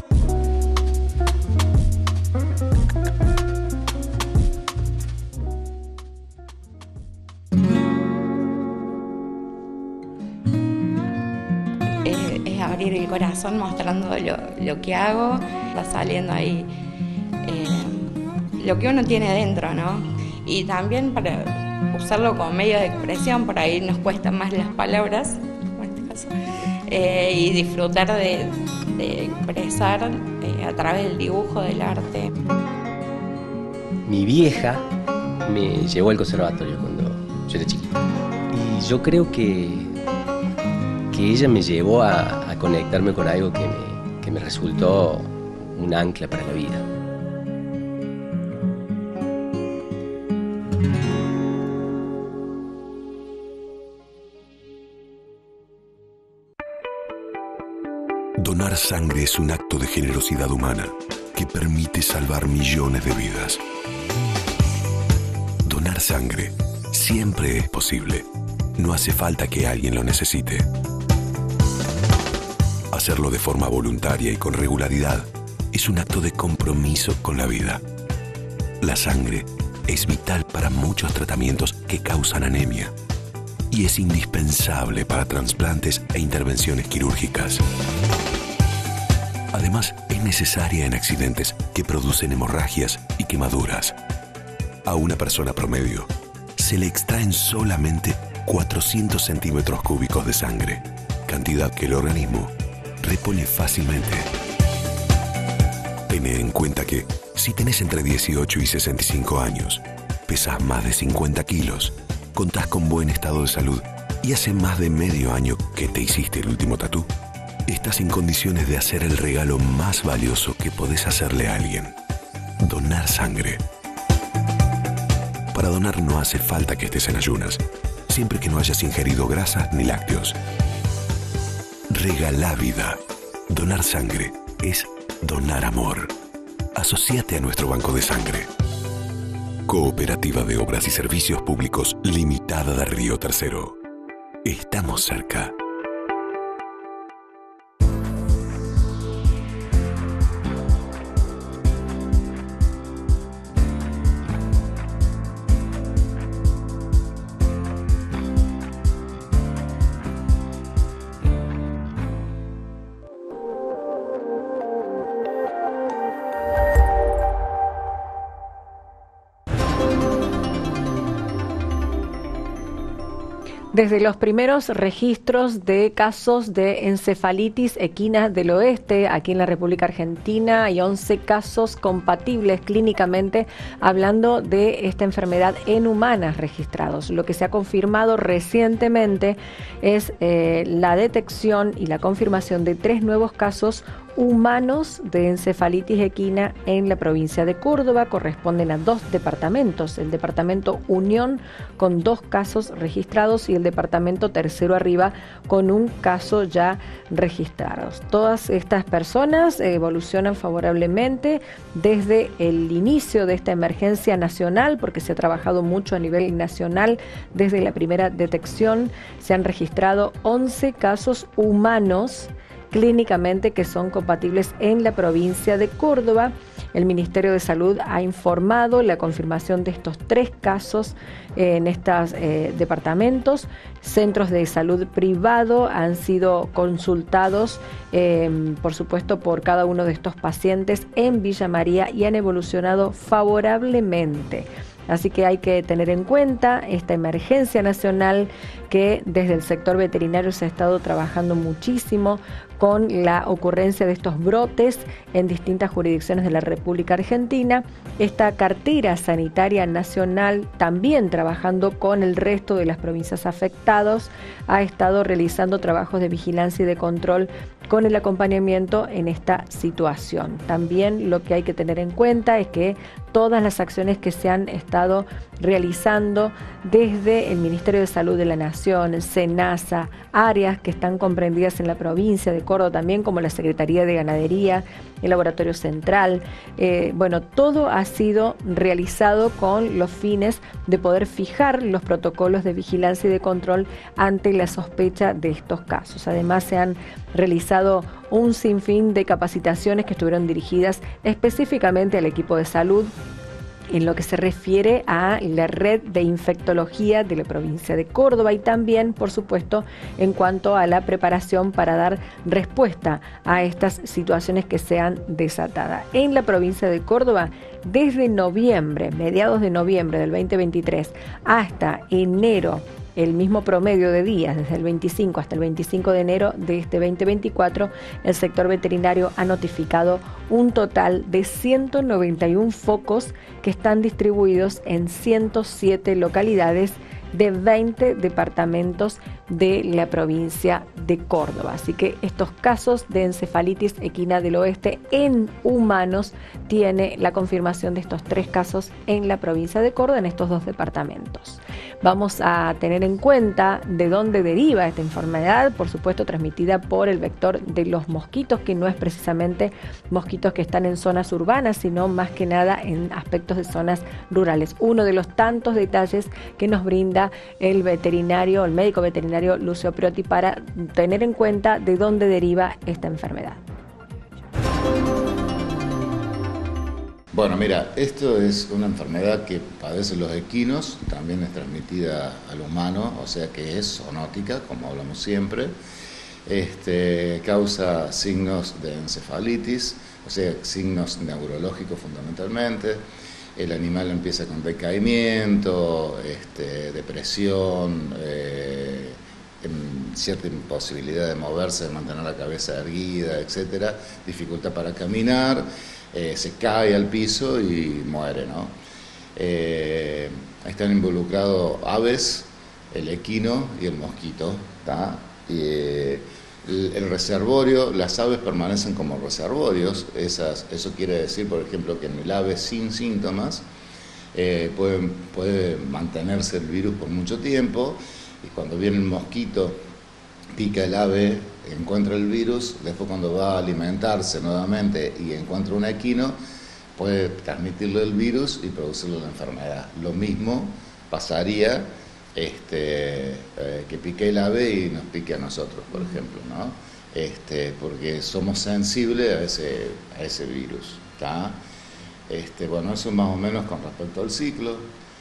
Speaker 12: Abrir el corazón mostrando lo, lo que hago, va saliendo ahí eh, lo que uno tiene dentro, ¿no? Y también para usarlo como medio de expresión, por ahí nos cuestan más las palabras, en este caso, eh, y disfrutar de, de expresar eh, a través del dibujo, del arte.
Speaker 13: Mi vieja me llevó al conservatorio cuando yo era chiquito y yo creo que que ella me llevó a, a conectarme con algo que me, que me resultó un ancla para la vida.
Speaker 9: Donar sangre es un acto de generosidad humana que permite salvar millones de vidas. Donar sangre siempre es posible. No hace falta que alguien lo necesite. Hacerlo de forma voluntaria y con regularidad es un acto de compromiso con la vida. La sangre es vital para muchos tratamientos que causan anemia y es indispensable para trasplantes e intervenciones quirúrgicas. Además, es necesaria en accidentes que producen hemorragias y quemaduras. A una persona promedio se le extraen solamente cuatrocientos centímetros cúbicos de sangre, cantidad que el organismo repone fácilmente. Tener en cuenta que si tenés entre dieciocho y sesenta y cinco años, pesás más de cincuenta kilos, contás con buen estado de salud y hace más de medio año que te hiciste el último tatú, estás en condiciones de hacer el regalo más valioso que podés hacerle a alguien: donar sangre. Para donar no hace falta que estés en ayunas, siempre que no hayas ingerido grasas ni lácteos. Regalá vida. Donar sangre es donar amor. Asociate a nuestro banco de sangre. Cooperativa de Obras y Servicios Públicos Limitada de Río Tercero. Estamos cerca.
Speaker 1: Desde los primeros registros de casos de encefalitis equina del oeste, aquí en la República Argentina, hay once casos compatibles clínicamente hablando de esta enfermedad en humanas registrados. Lo que se ha confirmado recientemente es eh, la detección y la confirmación de tres nuevos casos humanos de encefalitis equina en la provincia de Córdoba. Corresponden a dos departamentos, el departamento Unión con dos casos registrados y el departamento Tercero Arriba con un caso ya registrado. Todas estas personas evolucionan favorablemente desde el inicio de esta emergencia nacional, porque se ha trabajado mucho a nivel nacional desde la primera detección. Se han registrado once casos humanos clínicamente que son compatibles en la provincia de Córdoba. El Ministerio de Salud ha informado la confirmación de estos tres casos en estos eh, departamentos. Centros de salud privado han sido consultados, eh, por supuesto, por cada uno de estos pacientes en Villa María y han evolucionado favorablemente. Así que hay que tener en cuenta esta emergencia nacional que desde el sector veterinario se ha estado trabajando muchísimo con la ocurrencia de estos brotes en distintas jurisdicciones de la República Argentina. Esta cartera sanitaria nacional, también trabajando con el resto de las provincias afectadas, ha estado realizando trabajos de vigilancia y de control con el acompañamiento en esta situación. También lo que hay que tener en cuenta es que todas las acciones que se han estado realizando desde el Ministerio de Salud de la Nación, SENASA, áreas que están comprendidas en la provincia de Córdoba también, como la Secretaría de Ganadería, el Laboratorio Central, eh, bueno, todo ha sido realizado con los fines de poder fijar los protocolos de vigilancia y de control ante la sospecha de estos casos. Además, se han realizado un sinfín de capacitaciones que estuvieron dirigidas específicamente al equipo de salud en lo que se refiere a la red de infectología de la provincia de Córdoba y también, por supuesto, en cuanto a la preparación para dar respuesta a estas situaciones que se han desatado. En la provincia de Córdoba, desde noviembre, mediados de noviembre del veinte veintitrés hasta enero, el mismo promedio de días, desde el veinticinco hasta el veinticinco de enero de este veinte veinticuatro, el sector veterinario ha notificado un total de ciento noventa y uno focos que están distribuidos en ciento siete localidades de veinte departamentos de la provincia de Córdoba. Así que estos casos de encefalitis equina del oeste en humanos tiene la confirmación de estos tres casos en la provincia de Córdoba, en estos dos departamentos. Vamos a tener en cuenta de dónde deriva esta enfermedad, por supuesto transmitida por el vector de los mosquitos, que no es precisamente mosquitos que están en zonas urbanas, sino más que nada en aspectos de zonas rurales. Uno de los tantos detalles que nos brinda el veterinario, el médico veterinario Lucio Priotti, para tener en cuenta de dónde deriva esta enfermedad.
Speaker 14: Bueno, mira, esto es una enfermedad que padecen los equinos, también es transmitida al humano, o sea que es zoonótica, como hablamos siempre. Este, causa signos de encefalitis, o sea, signos neurológicos fundamentalmente. El animal empieza con decaimiento, este, depresión, eh, cierta imposibilidad de moverse, de mantener la cabeza erguida, etcétera, dificultad para caminar, eh, se cae al piso y muere, ¿no? Eh, están involucrados aves, el equino y el mosquito, ¿tá? Y, eh, el, el reservorio, las aves permanecen como reservorios, esas, eso quiere decir, por ejemplo, que en el ave sin síntomas eh, puede, puede mantenerse el virus por mucho tiempo, y cuando viene el mosquito, pica el ave, encuentra el virus, después cuando va a alimentarse nuevamente y encuentra un equino, puede transmitirle el virus y producirle la enfermedad. Lo mismo pasaría este, eh, que pique el ave y nos pique a nosotros, por ejemplo, ¿no? Este, porque somos sensibles a ese, a ese virus, ¿tá? Este, bueno, eso más o menos con respecto al ciclo.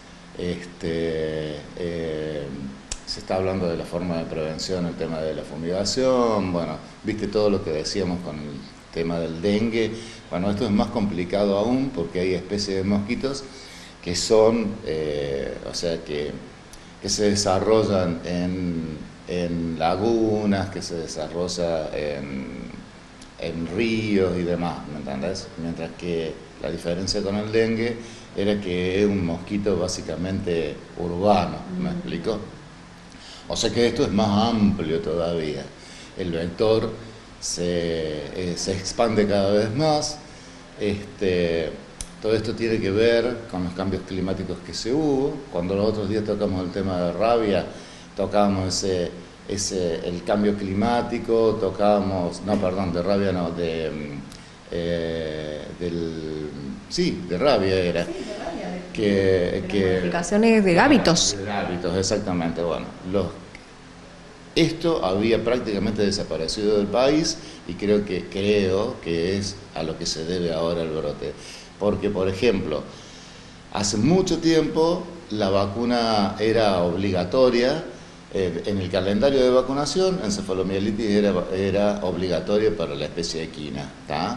Speaker 14: Este, eh, se está hablando de la forma de prevención, el tema de la fumigación, bueno, viste todo lo que decíamos con el tema del dengue. Bueno, esto es más complicado aún porque hay especies de mosquitos que son, eh, o sea, que, que se desarrollan en, en lagunas, que se desarrollan en, en ríos y demás, ¿me entendés? Mientras que la diferencia con el dengue era que es un mosquito básicamente urbano, ¿me explico? O sea que esto es más amplio todavía. El vector se, eh, se expande cada vez más. Este, todo esto tiene que ver con los cambios climáticos que se hubo. Cuando los otros días tocamos el tema de rabia, tocábamos ese, ese, el cambio climático, tocábamos, no, perdón, de rabia no, de, eh, del, sí, de rabia era. Sí, de rabia. Que, que,
Speaker 1: modificaciones de hábitos.
Speaker 14: De hábitos, exactamente. Bueno, los, Esto había prácticamente desaparecido del país y creo que, creo que es a lo que se debe ahora el brote. Porque, por ejemplo, hace mucho tiempo la vacuna era obligatoria, eh, en el calendario de vacunación, encefalomielitis era, era obligatoria para la especie equina, ¿tá?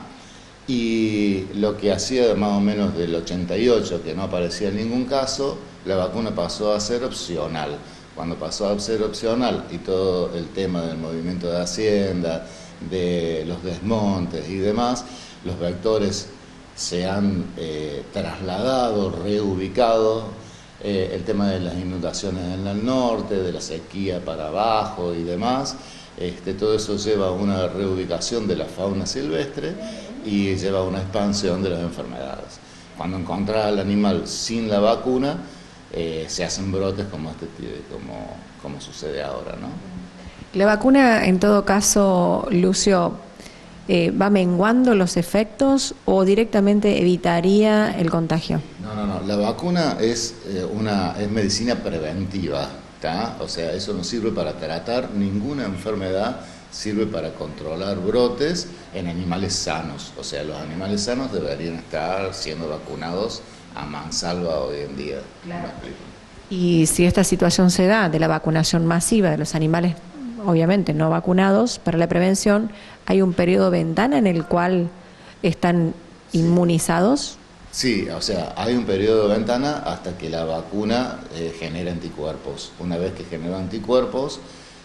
Speaker 14: Y lo que hacía más o menos del ochenta y ocho, que no aparecía en ningún caso, la vacuna pasó a ser opcional. Cuando pasó a ser opcional y todo el tema del movimiento de Hacienda, de los desmontes y demás, los vectores se han eh, trasladado, reubicado, eh, el tema de las inundaciones en el norte, de la sequía para abajo y demás, este, todo eso lleva a una reubicación de la fauna silvestre y lleva a una expansión de las enfermedades. Cuando encontrás al animal sin la vacuna, Eh, se hacen brotes como este como, como sucede ahora, ¿no?
Speaker 1: La vacuna, en todo caso, Lucio, eh, ¿va menguando los efectos o directamente evitaría el contagio?
Speaker 14: No, no, no. La vacuna es eh, una es medicina preventiva, ¿tá? O sea, eso no sirve para tratar ninguna enfermedad, sirve para controlar brotes en animales sanos. O sea, los animales sanos deberían estar siendo vacunados a mansalva hoy en día.
Speaker 1: Claro. Y si esta situación se da de la vacunación masiva de los animales, obviamente no vacunados, para la prevención, ¿hay un periodo ventana en el cual están inmunizados?
Speaker 14: Sí, o sea, hay un periodo de ventana hasta que la vacuna eh, genera anticuerpos. Una vez que genera anticuerpos,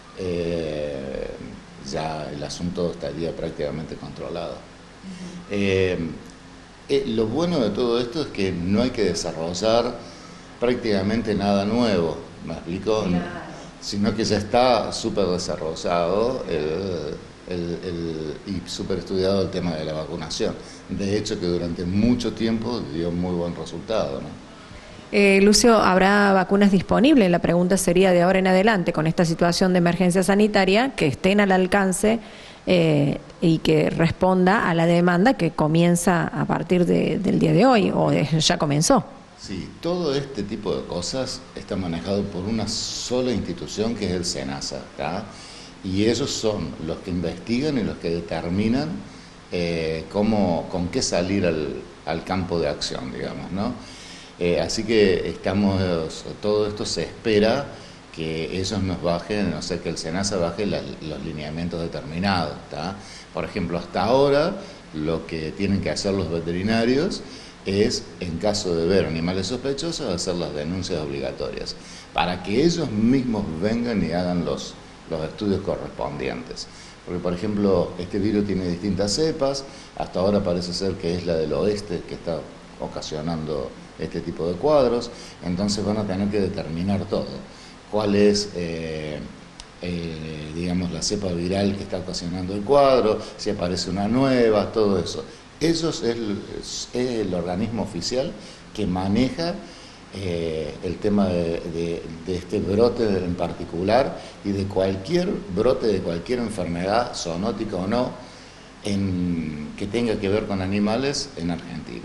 Speaker 14: eh, ya el asunto estaría prácticamente controlado. Uh-huh. eh, Eh, lo bueno de todo esto es que no hay que desarrollar prácticamente nada nuevo, ¿me explico? Claro. Sino que ya está súper desarrollado el, el, el, y súper estudiado el tema de la vacunación. De hecho, que durante mucho tiempo dio muy buen resultado, ¿no?
Speaker 1: Eh, Lucio, ¿habrá vacunas disponibles? La pregunta sería de ahora en adelante, con esta situación de emergencia sanitaria, que estén al alcance Eh, y que responda a la demanda que comienza a partir de, del día de hoy, o de, ya comenzó.
Speaker 14: Sí, todo este tipo de cosas está manejado por una sola institución que es el SENASA, ¿tá? Y ellos son los que investigan y los que determinan eh, cómo, con qué salir al, al campo de acción, digamos, ¿no? Eh, así que estamos, todo esto se espera que ellos nos bajen, o sea, que el SENASA baje la, los lineamientos determinados, ¿tá? Por ejemplo, hasta ahora lo que tienen que hacer los veterinarios es, en caso de ver animales sospechosos, hacer las denuncias obligatorias, para que ellos mismos vengan y hagan los, los estudios correspondientes. Porque, por ejemplo, este virus tiene distintas cepas, hasta ahora parece ser que es la del oeste que está ocasionando este tipo de cuadros, entonces van a tener que determinar todo. Cuál es, eh, eh, digamos, la cepa viral que está ocasionando el cuadro, si aparece una nueva, todo eso. Ellos es, es el organismo oficial que maneja eh, el tema de, de, de este brote en particular y de cualquier brote de cualquier enfermedad, zoonótica o no, en, que tenga que ver con animales en Argentina.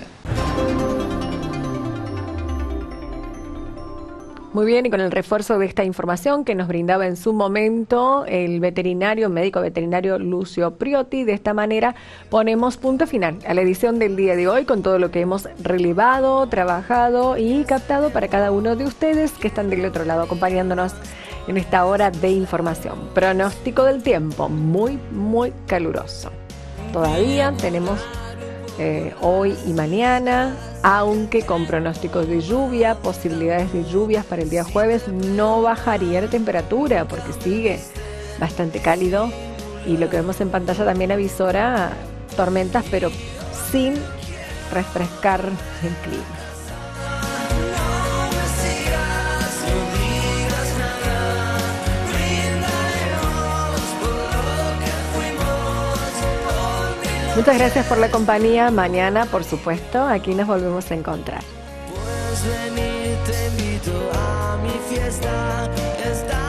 Speaker 1: Muy bien, y con el refuerzo de esta información que nos brindaba en su momento el veterinario, médico veterinario Lucio Priotti, de esta manera ponemos punto final a la edición del día de hoy con todo lo que hemos relevado, trabajado y captado para cada uno de ustedes que están del otro lado acompañándonos en esta hora de información. Pronóstico del tiempo, muy, muy caluroso. Todavía tenemos Eh, hoy y mañana, aunque con pronósticos de lluvia, posibilidades de lluvias para el día jueves, no bajaría la temperatura porque sigue bastante cálido y lo que vemos en pantalla también avisora tormentas, pero sin refrescar el clima. Muchas gracias por la compañía. Mañana, por supuesto, aquí nos volvemos a encontrar.
Speaker 15: Puedes venir, te invito a mi fiesta. Está